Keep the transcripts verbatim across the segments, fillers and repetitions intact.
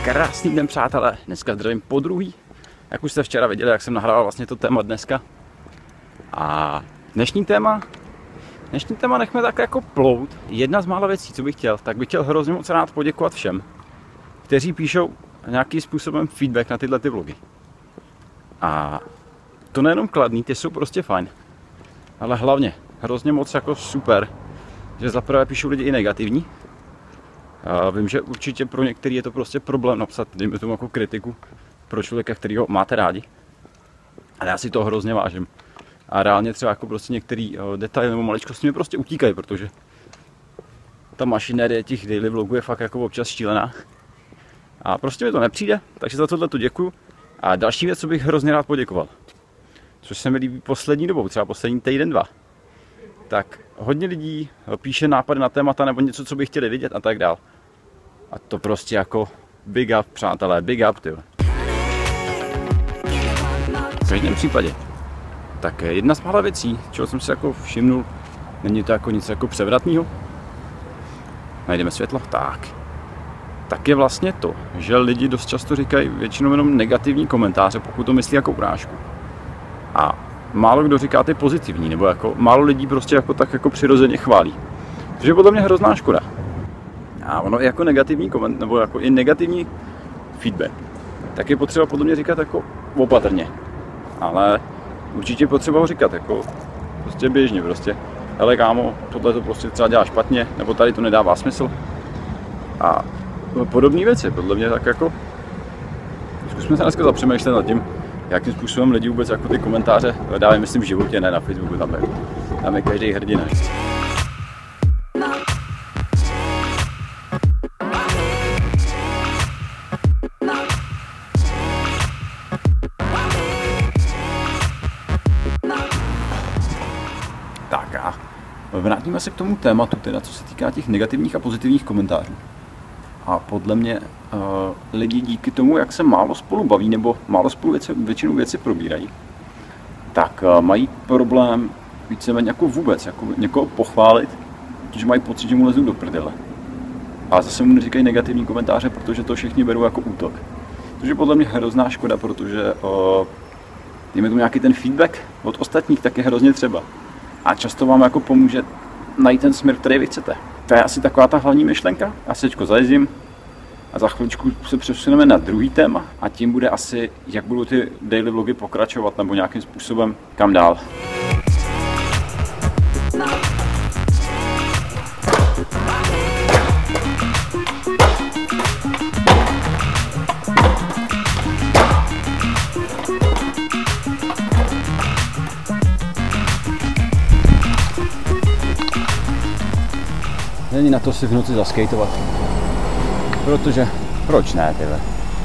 Krásný den, přátelé, dneska zdravím po druhý. Jak už jste včera viděli, jak jsem nahrával vlastně to téma dneska. A dnešní téma, dnešní téma nechme tak jako plout. Jedna z mála věcí, co bych chtěl, tak bych chtěl hrozně moc rád poděkovat všem, kteří píšou nějakým způsobem feedback na tyhle ty vlogy. A to nejenom kladný, ty jsou prostě fajn, ale hlavně hrozně moc jako super, že zaprvé píšou lidi i negativní. A vím, že určitě pro některý je to prostě problém napsat, dejme tomu jako kritiku pro člověka, kterýho máte rádi. Ale já si to hrozně vážím. A reálně třeba jako prostě některý detaily nebo maličkosti mi prostě utíkají, protože ta mašinérie těch daily vlogů je fakt jako občas šílená. A prostě mi to nepřijde, takže za tohle tu děkuju. A další věc, co bych hrozně rád poděkoval, což se mi líbí poslední dobou, třeba poslední týden, dva, tak hodně lidí píše nápady na témata nebo něco, co by chtěli vidět a tak dál. A to prostě jako big up, přátelé, big up, tyjo. V každém případě. Tak jedna z mála věcí, čeho jsem si jako všimnul, není to jako nic jako převratného. Najdeme světlo? Tak. Tak je vlastně to, že lidi dost často říkají většinou jenom negativní komentáře, pokud to myslí jako urážku. A málo kdo říká ty pozitivní, nebo jako málo lidí prostě jako tak jako přirozeně chválí. Což je podle mě hrozná škoda. A ono i jako negativní koment, nebo jako i negativní feedback, tak je potřeba podle mě říkat jako opatrně. Ale určitě potřeba ho říkat jako prostě běžně prostě. Hele kámo, tohle to prostě třeba dělá špatně, nebo tady to nedává smysl. A podobné věci, podle mě tak jako zkusme se dneska zapřemýšlet nad tím, jakým způsobem lidi vůbec jako ty komentáře dávají, myslím v životě, ne na Facebooku, tam je, tam je každý hrdina. Tak a vrátíme se k tomu tématu, teda, co se týká těch negativních a pozitivních komentářů. A podle mě uh, lidi díky tomu, jak se málo spolu baví, nebo málo spolu věci, většinou věci probírají, tak uh, mají problém víceméně jako vůbec, jako někoho pochválit, protože mají pocit, že mu lezou do prdele. A zase mu neříkají negativní komentáře, protože to všichni berou jako útok. Což je podle mě hrozná škoda, protože uh, dejme tomu nějaký ten feedback od ostatních, tak je hrozně třeba. A často vám jako pomůže najít ten směr, který vy chcete. To je asi taková ta hlavní myšlenka. Já si teďko zajezdím a za chviličku se přesuneme na druhý téma a tím bude asi, jak budou ty daily vlogy pokračovat nebo nějakým způsobem kam dál. Není na to si v noci zaskejtovat. Protože, proč ne, tyhle?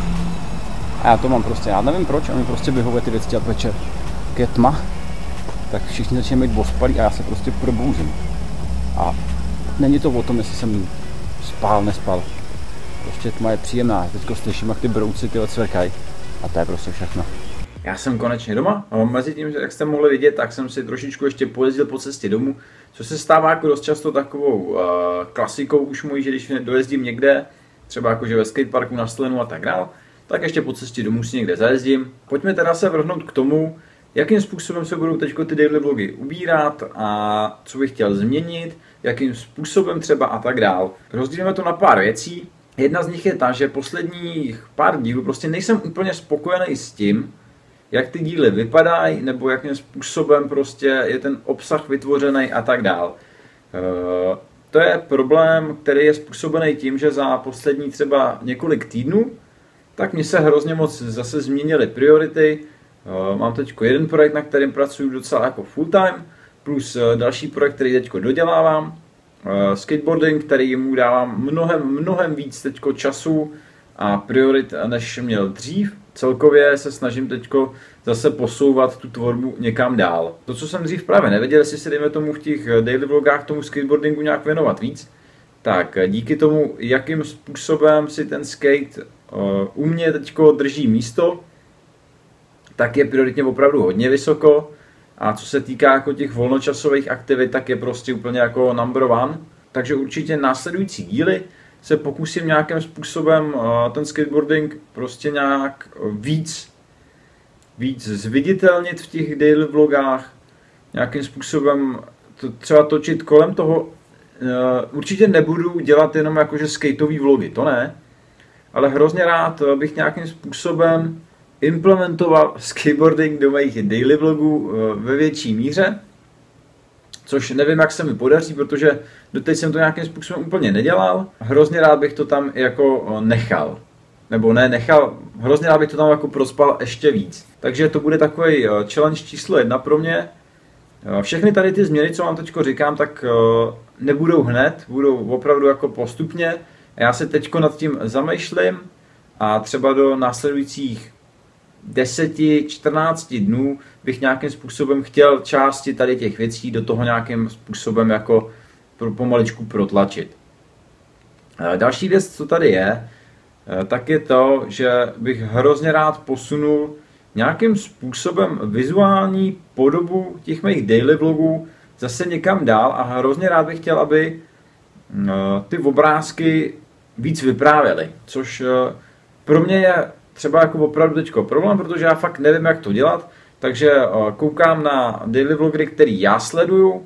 A já to mám prostě, já nevím proč, a mi prostě vyhovuje ty věci dělat večer. Jak je tma, tak všichni začínají být ospalí a já se prostě probouzím. A není to o tom, jestli jsem spál, nespal. Prostě tma je příjemná, teďko slyším, jak ty brouci tyhle cvrkají. A to je prostě všechno. Já jsem konečně doma a mezi tím, jak jste mohli vidět, tak jsem si trošičku ještě pojezdil po cestě domů, co se stává jako dost často takovou uh, klasikou už mojí, že když dojezdím někde, třeba jakože ve skateparku na Slenu a tak dál, tak ještě po cestě domů si někde zajezdím. Pojďme teda se vrhnout k tomu, jakým způsobem se budou teď ty daily vlogy ubírat a co bych chtěl změnit, jakým způsobem třeba a tak dál. Rozdělíme to na pár věcí. Jedna z nich je ta, že posledních pár dílů prostě nejsem úplně spokojený s tím, jak ty díly vypadají, nebo jakým způsobem prostě je ten obsah vytvořený a tak dál. E, to je problém, který je způsobený tím, že za poslední třeba několik týdnů, tak mi se hrozně moc zase změnily priority. E, mám teď jeden projekt, na kterém pracuji docela jako full time, plus další projekt, který teď dodělávám. E, skateboarding, který mu dávám mnohem, mnohem víc teďko času a priorit, než měl dřív. Celkově se snažím teďko zase posouvat tu tvorbu někam dál. To, co jsem dřív právě nevěděl, jestli se dejme tomu v těch daily vlogách tomu skateboardingu nějak věnovat víc, tak díky tomu, jakým způsobem si ten skate uh, u mě teďko drží místo, tak je prioritně opravdu hodně vysoko. A co se týká jako těch volnočasových aktivit, tak je prostě úplně jako number one. Takže určitě následující díly se pokusím nějakým způsobem ten skateboarding prostě nějak víc, víc zviditelnit v těch daily vlogách, nějakým způsobem to třeba točit kolem toho. Určitě nebudu dělat jenom jakože skateový vlogy, to ne, ale hrozně rád bych nějakým způsobem implementoval skateboarding do mých daily vlogů ve větší míře, což nevím, jak se mi podaří, protože doteď jsem to nějakým způsobem úplně nedělal. Hrozně rád bych to tam jako nechal. Nebo ne nechal, hrozně rád bych to tam jako prospal ještě víc. Takže to bude takový challenge číslo jedna pro mě. Všechny tady ty změny, co vám teďko říkám, tak nebudou hned, budou opravdu jako postupně. Já se teďko nad tím zamýšlím a třeba do následujících deseti čtrnácti dnů bych nějakým způsobem chtěl části tady těch věcí do toho nějakým způsobem jako pomaličku protlačit. Další věc, co tady je, tak je to, že bych hrozně rád posunul nějakým způsobem vizuální podobu těch mých daily vlogů zase někam dál a hrozně rád bych chtěl, aby ty obrázky víc vyprávěly, což pro mě je třeba jako opravdu teďko problém, protože já fakt nevím, jak to dělat, takže koukám na daily vlogery, který já sleduju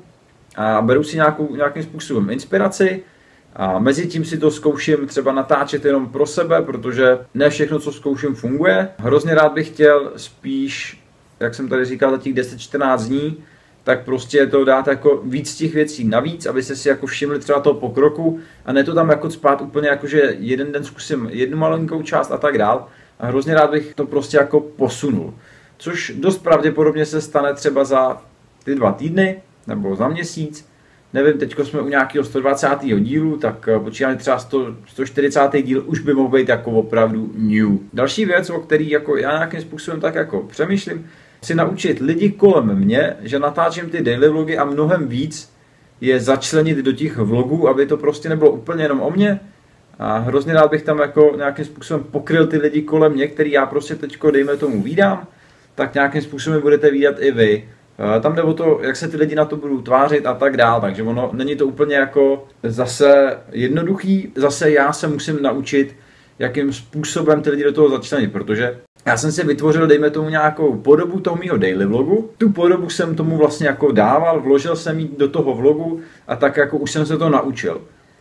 a beru si nějakou, nějakým způsobem inspiraci a mezi tím si to zkouším třeba natáčet jenom pro sebe, protože ne všechno, co zkouším, funguje. Hrozně rád bych chtěl spíš, jak jsem tady říkal, za těch deset čtrnáct dní, tak prostě to dát jako víc těch věcí navíc, abyste si jako všimli třeba toho pokroku a ne to tam jako spát úplně jako, že jeden den zkusím jednu malinkou část a tak dál. A hrozně rád bych to prostě jako posunul. Což dost pravděpodobně se stane třeba za ty dva týdny nebo za měsíc. Nevím, teďko jsme u nějakého sto dvacátého dílu, tak počítáme třeba sto, sto čtyřicátý díl už by mohl být jako opravdu new. Další věc, o který jako já nějakým způsobem tak jako přemýšlím, si naučit lidi kolem mě, že natáčím ty daily vlogy a mnohem víc je začlenit do těch vlogů, aby to prostě nebylo úplně jenom o mně. A hrozně rád bych tam jako nějakým způsobem pokryl ty lidi kolem mě, který já prostě teďko, dejme tomu, vídám, tak nějakým způsobem budete vídat i vy. Tam jde o to, jak se ty lidi na to budou tvářit a tak dál, takže ono není to úplně jako zase jednoduchý, zase já se musím naučit, jakým způsobem ty lidi do toho začlenit, protože já jsem si vytvořil, dejme tomu, nějakou podobu toho mýho daily vlogu, tu podobu jsem tomu vlastně jako dával, vložil jsem ji do toho vlogu a tak jako už jsem se to naučil.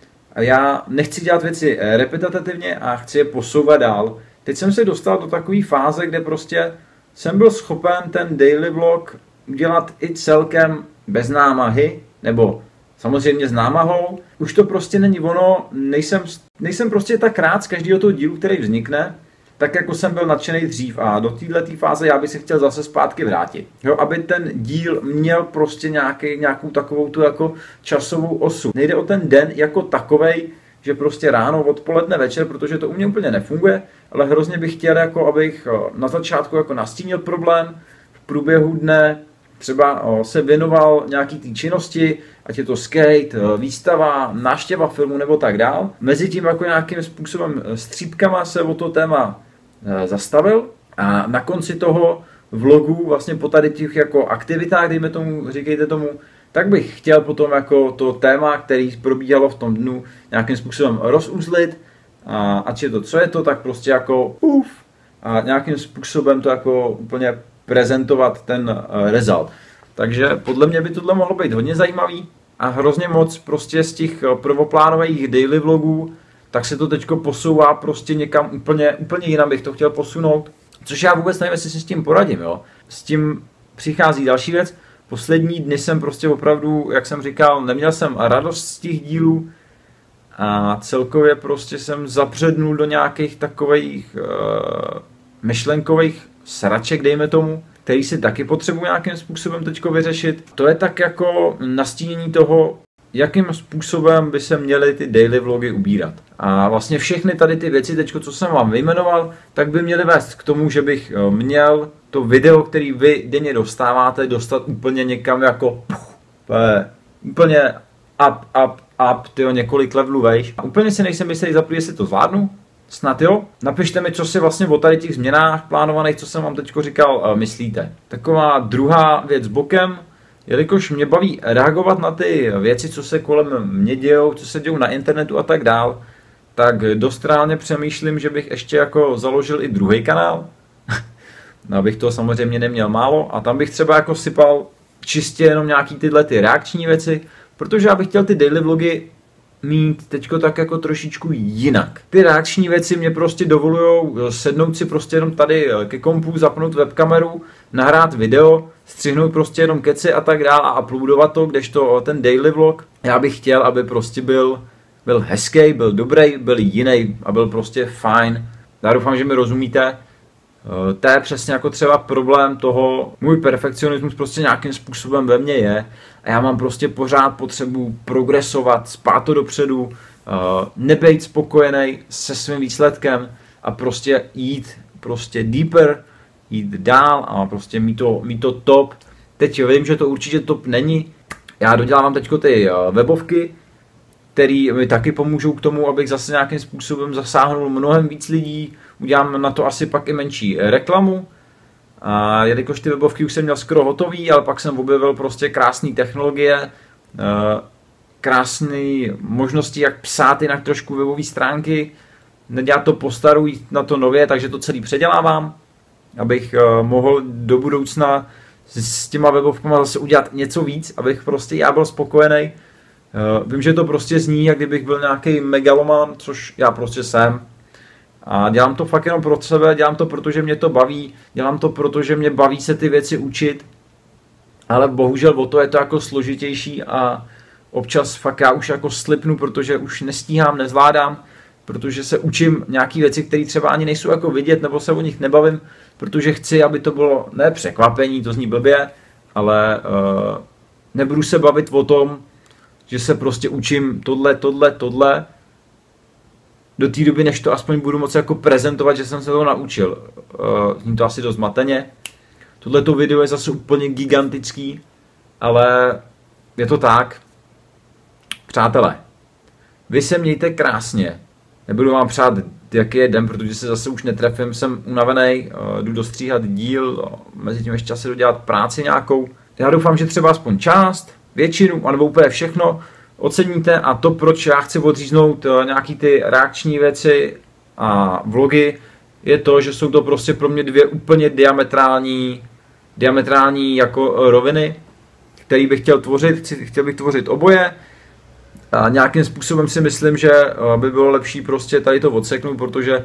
A já nechci dělat věci repetitivně a chci je posouvat dál. Teď jsem se dostal do takové fáze, kde prostě jsem byl schopen ten daily vlog udělat i celkem bez námahy, nebo samozřejmě s námahou. Už to prostě není ono, nejsem, nejsem prostě tak rád z každého toho dílu, který vznikne, tak jako jsem byl nadšený dřív a do této fáze já bych se chtěl zase zpátky vrátit. Jo, aby ten díl měl prostě nějaký, nějakou takovou tu jako časovou osu. Nejde o ten den jako takovej, že prostě ráno, odpoledne, večer, protože to u mě úplně nefunguje, ale hrozně bych chtěl, jako abych na začátku jako nastínil problém, v průběhu dne třeba se věnoval nějaký té činnosti, ať je to skate, výstava, návštěva filmu nebo tak dál. Mezitím jako nějakým způsobem střípkama se o to téma zastavil a na konci toho vlogu, vlastně po tady těch jako aktivitách, dejme tomu, říkejte tomu, tak bych chtěl potom jako to téma, který probíhalo v tom dnu, nějakým způsobem rozuzlit, a ať je to, co je to, tak prostě jako uf, a nějakým způsobem to jako úplně prezentovat ten result. Takže podle mě by tohle mohlo být hodně zajímavý a hrozně moc prostě z těch prvoplánových daily vlogů, tak se to teďko posouvá prostě někam úplně, úplně jinam, bych to chtěl posunout. Což já vůbec nevím, jestli si s tím poradím, jo. S tím přichází další věc. Poslední dny jsem prostě opravdu, jak jsem říkal, neměl jsem radost z těch dílů a celkově prostě jsem zapřednul do nějakých takových uh, myšlenkových sraček, dejme tomu, který si taky potřebuji nějakým způsobem teďko vyřešit. To je tak jako nastínění toho, jakým způsobem by se měly ty daily vlogy ubírat. A vlastně všechny tady ty věci, teďko, co jsem vám vyjmenoval, tak by měly vést k tomu, že bych měl to video, který vy denně dostáváte, dostat úplně někam jako puch, úplně up, up, up, tyjo, několik levelů vejš. A úplně si nejsem jistý, za prvé, jestli to zvládnu. Snad jo. Napište mi, co si vlastně o tady těch změnách plánovaných, co jsem vám teďko říkal, myslíte. Taková druhá věc bokem, jelikož mě baví reagovat na ty věci, co se kolem mě dějou, co se dějou na internetu a tak dál, tak dost reálně přemýšlím, že bych ještě jako založil i druhý kanál. Abych to samozřejmě neměl málo a tam bych třeba jako sypal čistě jenom nějaký tyhle ty reakční věci, protože já bych chtěl ty daily vlogy mít teďko tak jako trošičku jinak. Ty reakční věci mě prostě dovolujou sednout si prostě jenom tady ke kompu, zapnout webkameru, nahrát video, střihnout prostě jenom keci a tak dále a uploadovat to, kdežto ten daily vlog, já bych chtěl, aby prostě byl, byl hezký, byl dobrý, byl jiný a byl prostě fajn. Já doufám, že mi rozumíte. To je přesně jako třeba problém toho, můj perfekcionismus prostě nějakým způsobem ve mně je a já mám prostě pořád potřebu progresovat, spát to dopředu, nebejt spokojený se svým výsledkem a prostě jít prostě deeper, jít dál a prostě mít to, mít to top. Teď vím, že to určitě top není, já dodělávám teďko ty webovky, který mi taky pomůžou k tomu, abych zase nějakým způsobem zasáhnul mnohem víc lidí, udělám na to asi pak i menší reklamu. A jelikož ty webovky už jsem měl skoro hotový, ale pak jsem objevil prostě krásné technologie, krásné možnosti, jak psát jinak trošku webové stránky, nedělat to po staru, jít na to nově, takže to celý předělávám, abych mohl do budoucna s těma webovkama zase udělat něco víc, abych prostě já byl spokojený. Vím, že to prostě zní, jak kdybych byl nějaký megaloman, což já prostě jsem. A dělám to fakt jenom pro sebe, dělám to, protože mě to baví, dělám to, protože mě baví se ty věci učit, ale bohužel o to je to jako složitější a občas fakt já už jako slipnu, protože už nestíhám, nezvládám, protože se učím nějaký věci, které třeba ani nejsou jako vidět, nebo se o nich nebavím, protože chci, aby to bylo ne překvapení, to zní blbě, ale uh, nebudu se bavit o tom, že se prostě učím tohle, tohle, tohle, do té doby, než to aspoň budu moci jako prezentovat, že jsem se to naučil. Uh, zní to asi dost zmateně. Tohleto video je zase úplně gigantický, ale je to tak. Přátelé, vy se mějte krásně. Nebudu vám přát, jaký je den, protože se zase už netrefím, jsem unavený, uh, jdu dostříhat díl, uh, mezi tím ještě asi dodělat práci nějakou. Já doufám, že třeba aspoň část, většinu, anebo úplně všechno oceníte a to, proč já chci odříznout nějaký ty reakční věci a vlogy, je to, že jsou to prostě pro mě dvě úplně diametrální, diametrální jako roviny, který bych chtěl tvořit, chtěl bych tvořit oboje a nějakým způsobem si myslím, že by bylo lepší prostě tady to odseknout, protože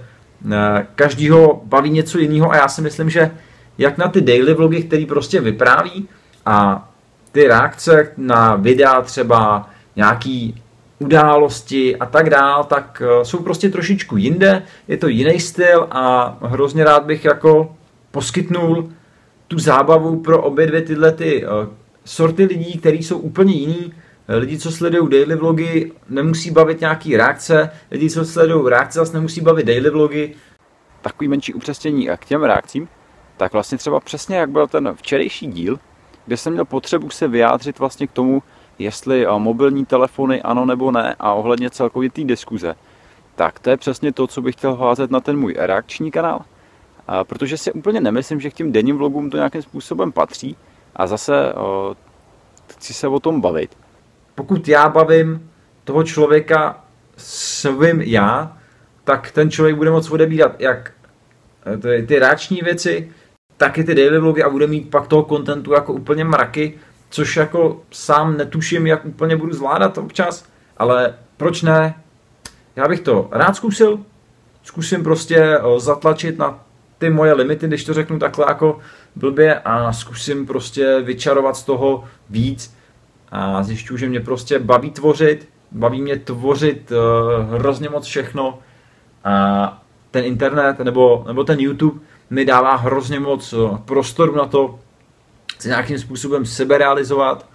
každýho baví něco jiného a já si myslím, že jak na ty daily vlogy, který prostě vypráví a ty reakce na videa třeba nějaký události a tak dál, tak jsou prostě trošičku jinde, je to jiný styl a hrozně rád bych jako poskytnul tu zábavu pro obě dvě tyhle ty sorty lidí, který jsou úplně jiný. Lidi, co sledují daily vlogy, nemusí bavit nějaký reakce, lidi, co sledují reakce, zase nemusí bavit daily vlogy. Takový menší upřesnění k těm reakcím, tak vlastně třeba přesně jak byl ten včerejší díl, kde jsem měl potřebu se vyjádřit vlastně k tomu, jestli mobilní telefony ano nebo ne a ohledně celkově té diskuze, tak to je přesně to, co bych chtěl házet na ten můj reakční kanál, a protože si úplně nemyslím, že k těm denním vlogům to nějakým způsobem patří a zase o, chci se o tom bavit. Pokud já bavím toho člověka svým já, tak ten člověk bude moct odebírat jak ty, ty reakční věci, tak i ty daily vlogy a bude mít pak toho kontentu jako úplně mraky, což jako sám netuším, jak úplně budu zvládat občas, ale proč ne? Já bych to rád zkusil, zkusím prostě zatlačit na ty moje limity, když to řeknu takhle jako blbě a zkusím prostě vyčarovat z toho víc a zjišťuju, že mě prostě baví tvořit, baví mě tvořit uh, hrozně moc všechno a ten internet nebo, nebo ten YouTube mi dává hrozně moc prostoru na to se nějakým způsobem seberealizovat,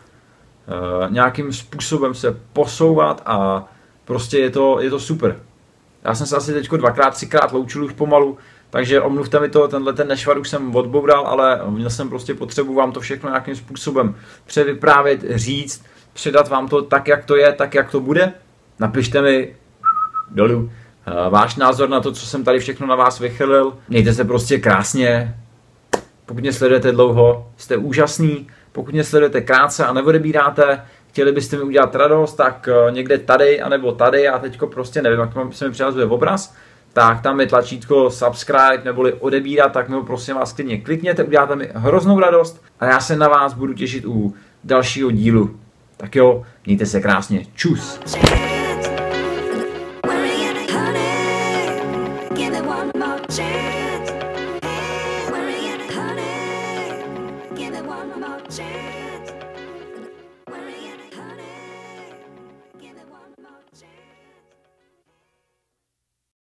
nějakým způsobem se posouvat a prostě je to, je to super. Já jsem se asi teďko dvakrát, třikrát loučil už pomalu, takže omluvte mi to, tenhle ten nešvar už jsem odboural, ale měl jsem prostě potřebu vám to všechno nějakým způsobem převyprávět, říct, předat vám to tak, jak to je, tak, jak to bude. Napište mi dolů váš názor na to, co jsem tady všechno na vás vychrlil. Mějte se prostě krásně. Pokud mě sledujete dlouho, jste úžasný. Pokud mě sledujete krátce a neodebíráte, chtěli byste mi udělat radost, tak někde tady, anebo tady, já teďko prostě nevím, jak se mi přihazuje obraz, tak tam je tlačítko subscribe neboli odebírat, tak mi ho prosím vás klidně klikněte, uděláte mi hroznou radost a já se na vás budu těšit u dalšího dílu. Tak jo, mějte se krásně, čus! Give it one more chance.